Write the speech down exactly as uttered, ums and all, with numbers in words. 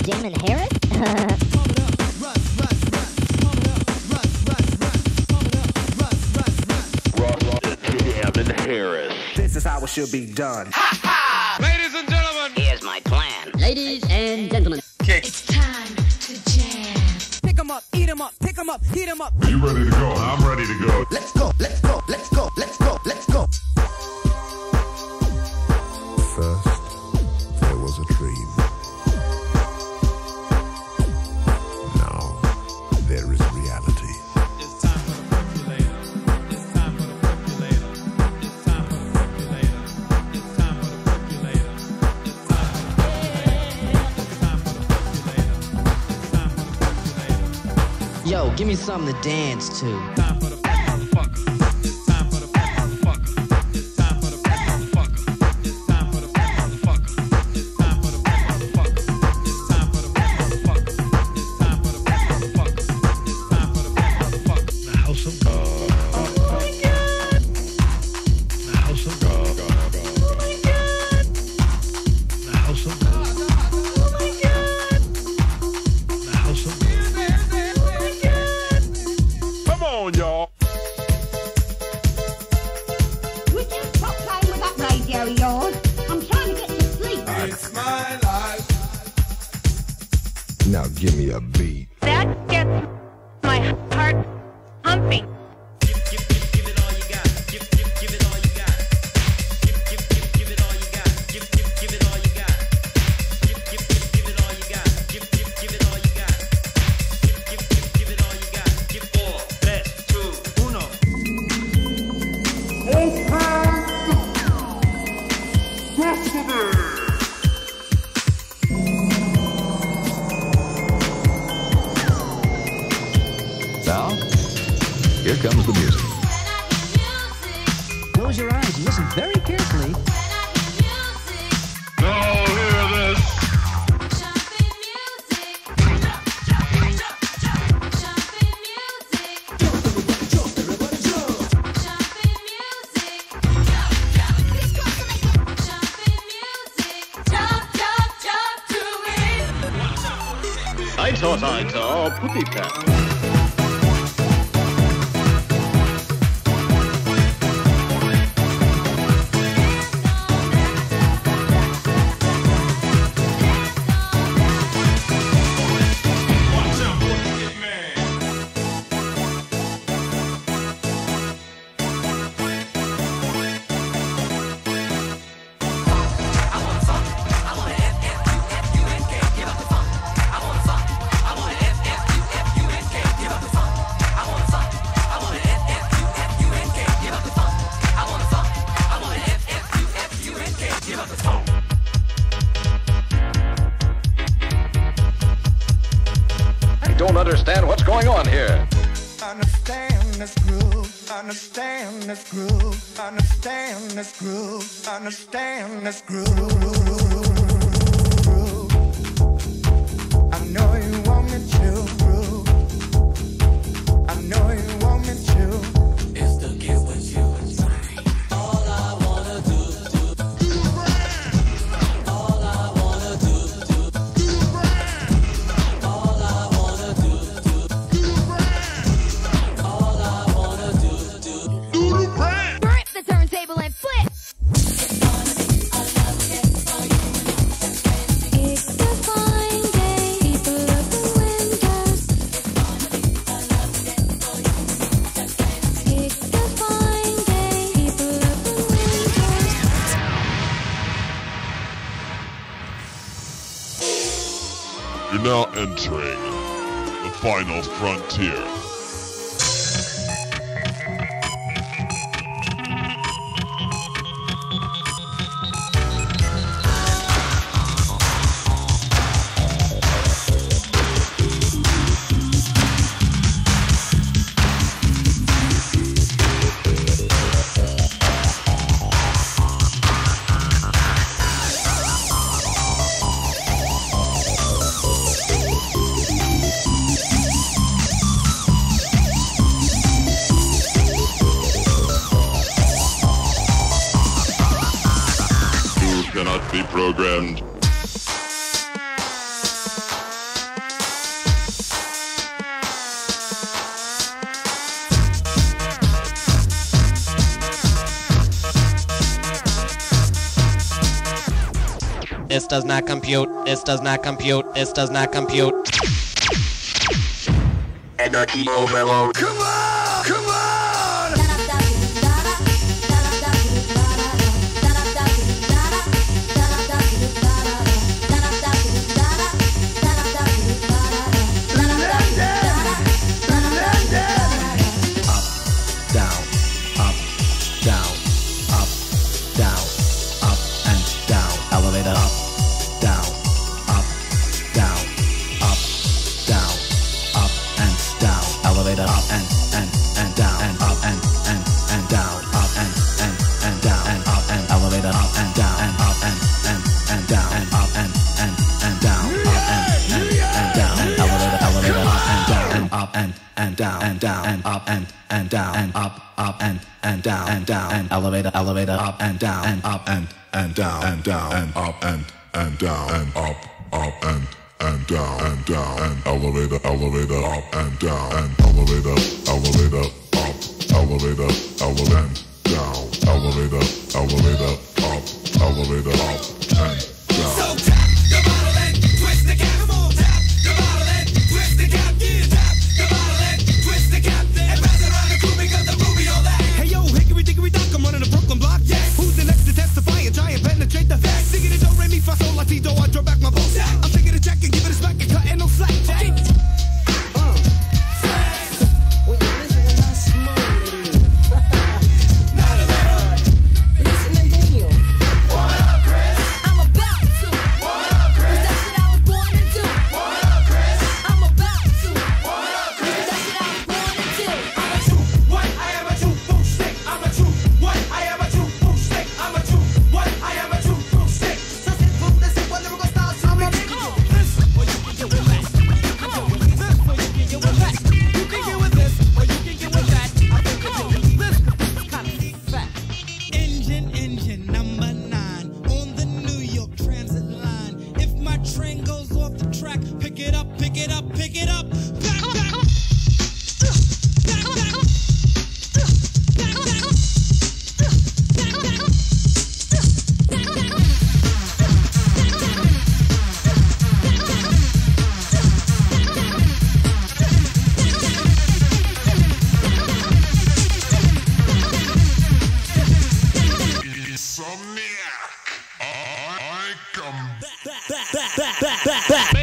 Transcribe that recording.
Damon Harris? Rustin Harris. This is how it should be done. Ha ha! Ladies and gentlemen, here's my plan. Ladies and gentlemen, kick. It's time to jam. Pick 'em up, eat 'em up, pick 'em up, heat 'em up. Are you ready to go? I'm ready to go. Let's go, let's go, let's go, let's go, let's go. First, there was a dream. Now, there is reality. It's time for the percolator. It's time for the percolator. It's time for the percolator. It's time for the percolator. It's time for the percolator. It's time for the percolator. It's time for the percolator. Yo, give me something to dance to. Time for the motherfucker. It's time for the motherfucker. It's time for the motherfucker. It's time for the motherfucker. It's time for the motherfucker. It's time for the motherfucker. It's time for the motherfucker. It's time for the motherfucker. The house of God. Oh my God. The house of God. Oh my God. The house of God. Oh my God. The house of God. Come on, y'all. Would you stop playing with that radio of yours? I'm trying to get to sleep. It's my life. Now give me a beat. That gets my heart pumping. Give, give, give, give it all you got. Give, give, give it all you got. Give, give, give, give it all you got. Give, give, give it all you got. Give, give, give, give it all you got. Give, give, give it all you got. Give, give, give, give it all you got. Give four, tres, two, uno. Now, here comes the music. Close your eyes and listen very carefully. Now hear this. I thought I saw Puppy Cat. I don't understand what's going on here. Understand this groove, understand this groove, understand this groove, understand this groove. I know you want me to groove. I know you want me to. It's the get what you all I wanna do, do. All I wanna do, do. All I wanna do, do. All I wanna do, do. Grip the turntable and flip. It's a fine day. People open windows. It's a fine day. People open windows. You're now entering the final frontier. You cannot be programmed. This does not compute. This does not compute. This does not compute. Energy overload. Come on! Come on! Elevator, elevator, up and down, and up and and down, and down, and up and and down, and up, up and and down, and down, and elevator, elevator, up and down, and elevator, elevator, up, elevator, elevator, and down, elevator, elevator, up, elevator, up and down. So tap the bottle and twist the cap. Come on, tap the bottle and twist the cap. Yeah, tap the bottle and twist the cap. And pass it around the crew because the movie all that. Hey yo, hickory dickory dock, I'm running the Brooklyn block. Yes. Who's the next to testify and try and penetrate the facts? Singing it, do re mi fa sol la ti do. I draw back my bow. I'm taking a check and give it a smack and cutting no slack. Jack. Uh. When you listen to my smooth, not a lot. Listen to Daniel. What up, Chris? I'm about to. What up, Chris? That's what I was born to do. What up, Chris? I'm about to. What up, Chris? That's what I was born to do. I'm a true what? I am a true boom stick. I'm a true what? I am a true boom stick. I'm a true what? I am a true boom stick. So sit boom, this is what lyrical style to me. This or you can get with that. This or you can get with that. You can get with this or you can get with that. I think you can get this because it's kind of fat. Engine, engine number nine on the New York Transit line. If my train goes off the track, pick it up, pick it up, pick it up. Back, back. Back, back. Back, back. Insomniac. I, I come back, back, back, back, back, back.